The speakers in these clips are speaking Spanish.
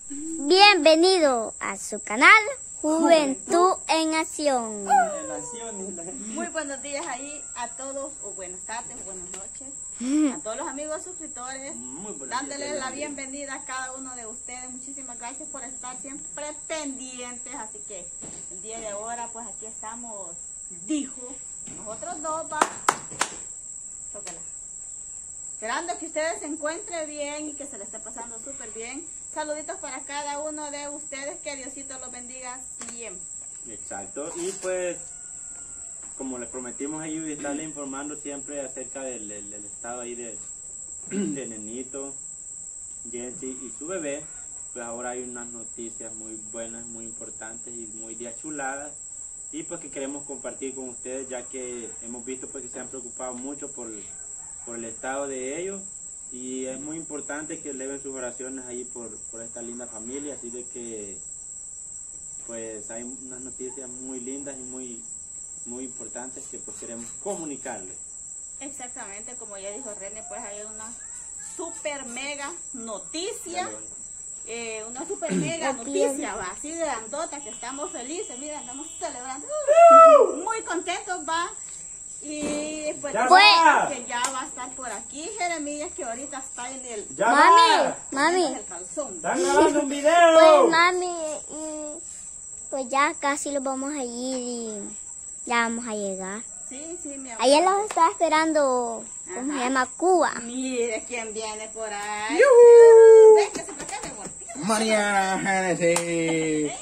Bienvenido a su canal Juventud en Acción. Muy buenos días ahí a todos, o buenas tardes, o buenas noches, a todos los amigos suscriptores, dándoles la bienvenida a cada uno de ustedes. Muchísimas gracias por estar siempre pendientes. Así que el día de ahora, pues aquí estamos, dijo, nosotros dos, tócala. Esperando que ustedes se encuentren bien y que se les esté pasando súper bien. Saluditos para cada uno de ustedes, que Diosito los bendiga siempre. Exacto, y pues como les prometimos ahí estarles informando siempre acerca del estado ahí de Nenito, Jensi y su bebé, pues ahora hay unas noticias muy buenas, muy importantes y muy chuladas, y pues que queremos compartir con ustedes, ya que hemos visto pues que se han preocupado mucho por el estado de ellos, y es muy importante que eleven sus oraciones ahí por esta linda familia. Así de que pues hay unas noticias muy lindas y muy importantes que pues queremos comunicarles. Exactamente, como ya dijo René, pues hay una super mega noticia. Una super mega noticia, va, así de grandota, que estamos felices, mira, estamos celebrando, muy contentos, va. Y pues que ya va a estar por aquí Jeremías, que ahorita está en el... Mami, el calzón. ¡Están grabando un video! Pues mami, pues ya casi los vamos a ir y ya vamos a llegar. Sí, mi amor. Ayer los estaba esperando, ¿cómo se llama? Cuba. Mire quién viene por ahí. Véngase para acá, mi amor. Mariana Genesis.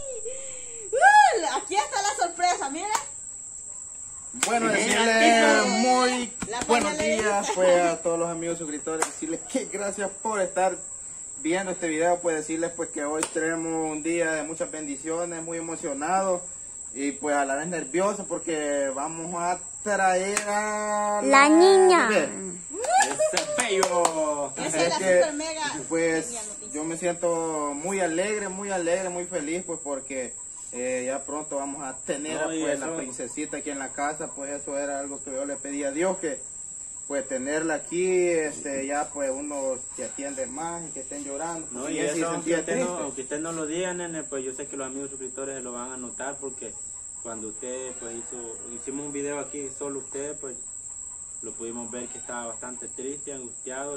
Aquí está la sorpresa, mira. Bueno, decirles muy buenos días pues a todos los amigos suscriptores, decirles que gracias por estar viendo este video, pues decirles pues que hoy tenemos un día de muchas bendiciones, muy emocionado y pues a la vez nervioso porque vamos a traer a la niña. ¡Ese bello! Esa es la super mega. Pues yo me siento muy alegre, muy feliz, pues porque ya pronto vamos a tener pues la princesita aquí en la casa. Pues eso era algo que yo le pedí a Dios, que pues tenerla aquí, ya pues uno se atiende más y que estén llorando. No, y eso aunque usted no lo diga, nene, pues yo sé que los amigos suscriptores se lo van a notar, porque cuando usted pues hicimos un video aquí solo usted, pues lo pudimos ver que estaba bastante triste, angustiado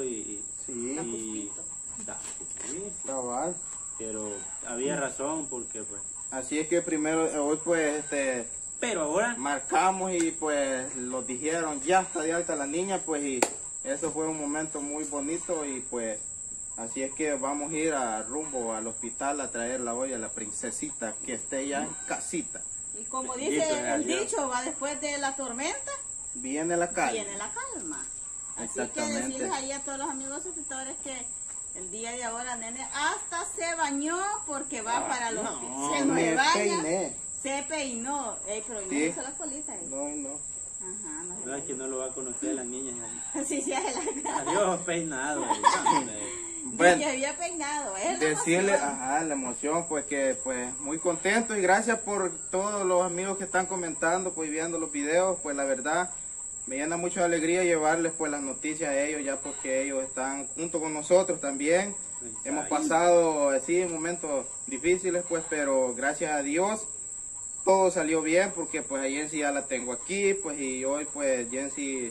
cabal. Pero había razón, porque pues... Así es que primero, hoy pues pero ahora marcamos y pues los dijeron, ya está de alta la niña, pues y eso fue un momento muy bonito. Y pues así es que vamos a ir rumbo al hospital a traerla hoy a la princesita, que esté ya en casita. Y como dice el dicho, va después de la tormenta, viene la calma. Viene la calma. Así que decirles ahí a todos los amigos suscriptores que el día de ahora, nene, hasta se bañó porque va para los se me baña, se peinó, pero no hizo la colita. No. Ajá, no es que no lo va a conocer la niña. Sí, es la Adiós, peinado. Bueno, que había peinado, decirle, la emoción, pues que pues muy contento y gracias por todos los amigos que están comentando, pues viendo los videos. Pues la verdad me llena mucha alegría llevarles pues las noticias a ellos, ya porque ellos están junto con nosotros también. Hemos pasado así momentos difíciles, pues, pero gracias a Dios todo salió bien, porque pues a Jensi ya la tengo aquí, pues, y hoy pues Jensi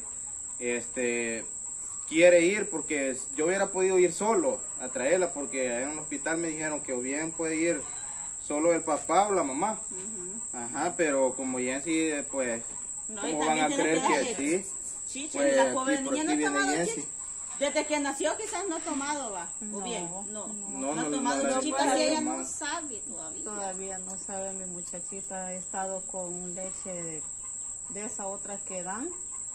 quiere ir, porque yo hubiera podido ir solo a traerla, porque en un hospital me dijeron que o bien puede ir solo el papá o la mamá. Ajá, pero como Jensi pues no, ¿cómo van a creer que sí? Chicha, pues la pobre niña no ha tomado Jensi. Desde que nació quizás no ha tomado, va. O bien, no ha tomado. No, Chichita, ella no sabe todavía. Todavía no sabe, mi muchachita. Ha estado con leche de esa otra que dan.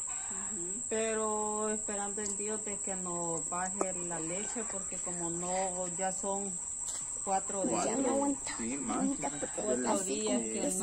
Pero esperando en Dios de que nos baje la leche, porque como no, ya son 4 días. Sí, más. 4 días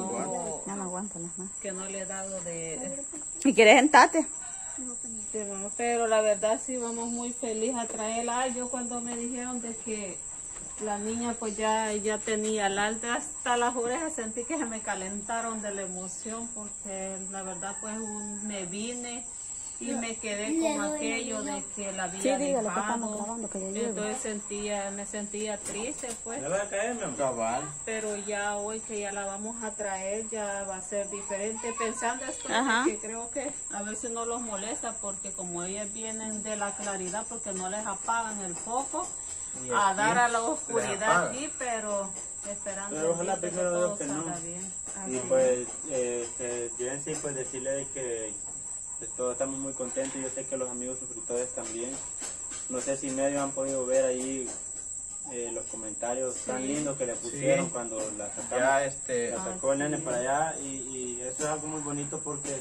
que no le he dado de... ¿Y quieres sentarte? Sí, pero la verdad sí vamos muy felices a traerla. Yo cuando me dijeron de que la niña pues ya tenía el alta, hasta las orejas sentí que se me calentaron de la emoción, porque la verdad pues me vine y me quedé con aquello de que la había dejado. Entonces me sentía triste, pues. ¿Me va a caer, mi amor? Cabal. Pero ya hoy que ya la vamos a traer, ya va a ser diferente. Pensando esto, que creo que a veces no los molesta, porque como ellas vienen de la claridad, porque no les apagan el foco, a dar a la oscuridad aquí, pero esperando pero ojalá que primero todo Dios que no. salga bien. Y pues, Jensi, pues decirle que todos estamos muy contentos. Yo sé que los amigos suscriptores también. No sé si medio han podido ver ahí los comentarios tan lindos que le pusieron cuando la sacamos. Ya la sacó el nene para allá, y eso es algo muy bonito porque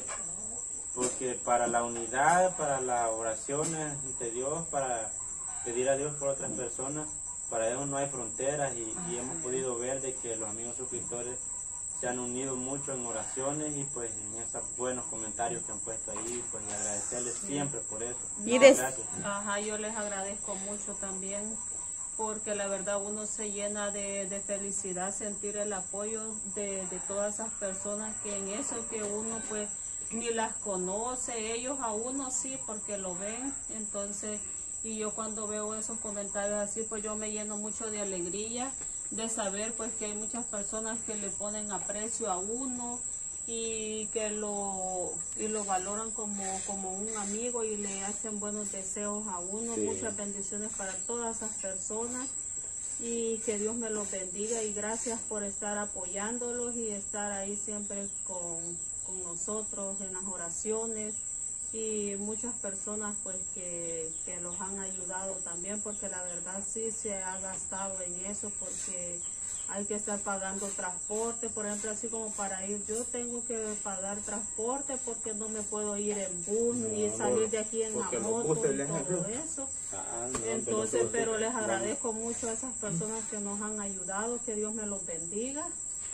para la unidad, para las oraciones ante Dios, para pedir a Dios por otras personas, para eso no hay fronteras, y hemos podido ver de que los amigos suscriptores se han unido mucho en oraciones y pues en esos buenos comentarios que han puesto ahí, pues y agradecerles siempre por eso. Gracias. Ajá, yo les agradezco mucho también, porque la verdad uno se llena de felicidad sentir el apoyo de todas esas personas que en eso que uno pues ni las conoce, ellos a uno sí porque lo ven. Entonces, y yo cuando veo esos comentarios así, pues yo me lleno mucho de alegría de saber pues que hay muchas personas que le ponen aprecio a uno y que lo valoran como un amigo y le hacen buenos deseos a uno. Muchas bendiciones para todas esas personas y que Dios me los bendiga, y gracias por estar apoyándolos y estar ahí siempre con nosotros en las oraciones, y muchas personas pues que los han ayudado también, porque la verdad sí se ha gastado en eso, porque hay que estar pagando transporte, por ejemplo, así como para ir, yo tengo que pagar transporte porque no me puedo ir en bus ni salir de aquí en la moto y todo eso. Entonces, pero les agradezco mucho a esas personas que nos han ayudado, que Dios me los bendiga,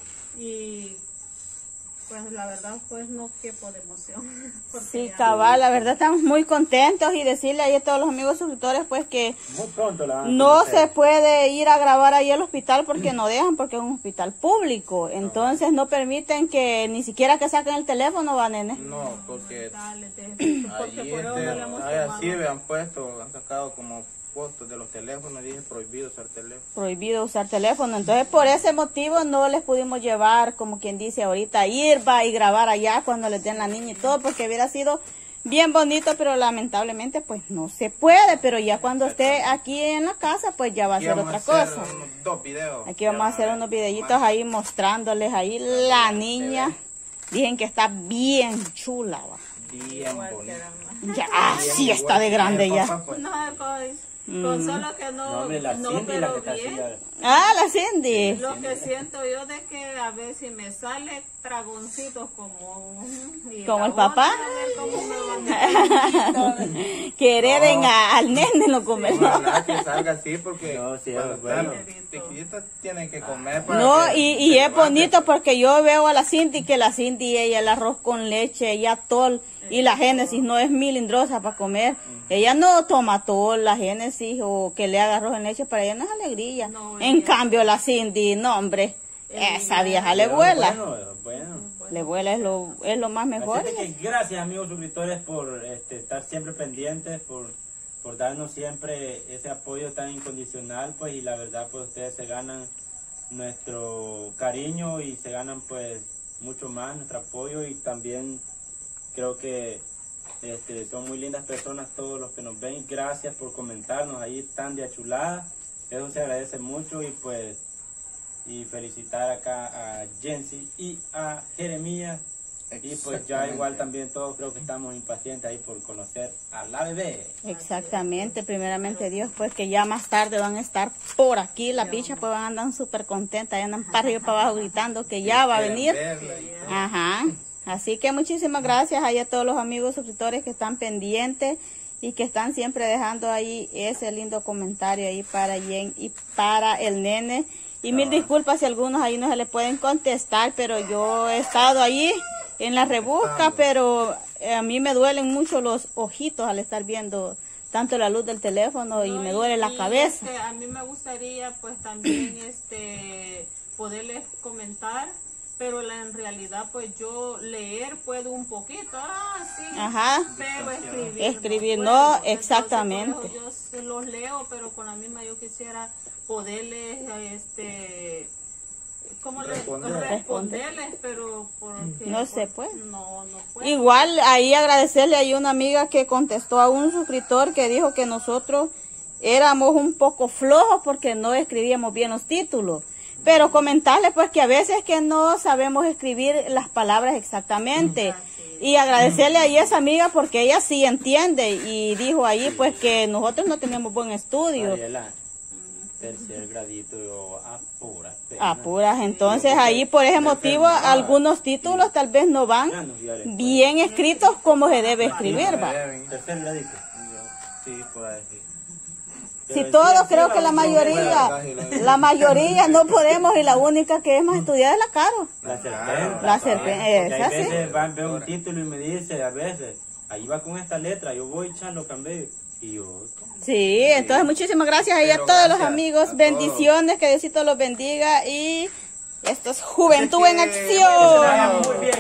y pues la verdad pues no quepo de emoción. Sí, cabal, la verdad estamos muy contentos, y decirle ahí a todos los amigos suscriptores pues que muy pronto la van a no conocer. se puede ir a grabar ahí al hospital porque no dejan, porque es un hospital público. Entonces no permiten que ni siquiera que saquen el teléfono, va, nene. No, porque Porque allí por eso no le hemos tomado. así me han puesto, han sacado como fotos de los teléfonos, dije prohibido usar teléfono. Prohibido usar teléfono. Entonces por ese motivo no les pudimos llevar, como quien dice ahorita, ir va y grabar allá cuando les den la niña y todo, porque hubiera sido bien bonito, pero lamentablemente pues no se puede. Pero ya cuando esté aquí en la casa pues ya va a ser otra cosa. Dos videos. Aquí vamos a hacer unos videitos ahí mostrándoles ahí la niña. Dicen que está bien chula, va. Bien bonito. Ya, sí está de grande ya. No, con solo que no pero bien. La Cindy. Lo que siento yo de que a ver si me sale dragoncitos como el papá. Que hereden al nene lo comen. Ojalá que salga así, porque no, sí, cuando bueno. están chiquitos tienen que comer. Para No, que y es bonito porque yo veo a la Cindy que la Cindy, ella el arroz con leche, ella tol, y la Génesis no es milindrosa para comer. Ella no toma tol, la Génesis, o que le haga arroz en leche, para ella no es alegría. No, en cambio la Cindy, no hombre, esa vieja le vuela. Bueno. Le vuela, es lo más mejor. Así que gracias amigos suscriptores por estar siempre pendientes, por darnos siempre ese apoyo tan incondicional, pues, y la verdad pues ustedes se ganan nuestro cariño y se ganan pues mucho más nuestro apoyo, y también creo que son muy lindas personas todos los que nos ven. Gracias por comentarnos ahí tan de achulada, eso se agradece mucho. Y pues y felicitar acá a Jensi y a Jeremías, y pues ya igual también todos creo que estamos impacientes ahí por conocer a la bebé. Exactamente, primeramente Dios, pues que ya más tarde van a estar por aquí, la picha pues van a andar súper contentas, ya andan para arriba y para abajo gritando que ya va a venir. Ajá. Así que muchísimas gracias ahí a todos los amigos suscriptores que están pendientes y que están siempre dejando ahí ese lindo comentario ahí para Jen y para el nene. Y mil disculpas si algunos ahí no se le pueden contestar, pero yo he estado ahí en la rebusca, pero a mí me duelen mucho los ojitos al estar viendo tanto la luz del teléfono, y me duele la cabeza. A mí me gustaría pues también poderles comentar, pero en realidad pues yo leer puedo un poquito, sí, Ajá. pero Escribir puedo. no, Entonces, exactamente. por eso yo los leo, pero con la misma yo quisiera poderles, ¿cómo responderles? Pero porque No se puede. No puede. Igual ahí agradecerle a una amiga que contestó a un suscriptor que dijo que nosotros éramos un poco flojos porque no escribíamos bien los títulos. Pero comentarle pues que a veces que no sabemos escribir las palabras exactamente. Y agradecerle ahí a esa amiga porque ella sí entiende y dijo ahí pues que nosotros no tenemos buen estudio. Mariela, tercer gradito yo apuras. Apuras, entonces ahí por ese motivo algunos títulos tal vez no van bien escritos como se debe escribir, va. Tercer gradito. Sí, puedo decir. Si todos creo que la mayoría no podemos y la única que es más estudiada es la Caro. La serpiente. La serpiente, Porque esa a sí. veces veo un título y me dice, a veces, ahí va con esta letra, yo voy echando cambio. Y yo... Sí, entonces muchísimas gracias ahí a todos los amigos, bendiciones, que Diosito los bendiga y esto es Juventud en Acción.